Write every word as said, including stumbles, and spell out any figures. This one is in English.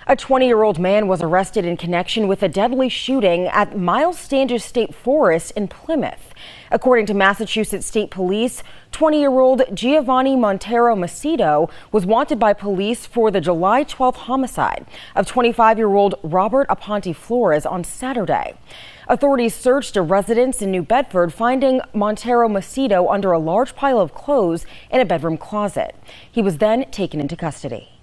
A twenty-year-old man was arrested in connection with a deadly shooting at Myles Standish State Forest in Plymouth. According to Massachusetts State Police, twenty-year-old Giovanni Montero Macedo was wanted by police for the July twelfth homicide of twenty-five-year-old Robert Aponte Flores on Saturday. Authorities searched a residence in New Bedford, finding Montero Macedo under a large pile of clothes in a bedroom closet. He was then taken into custody.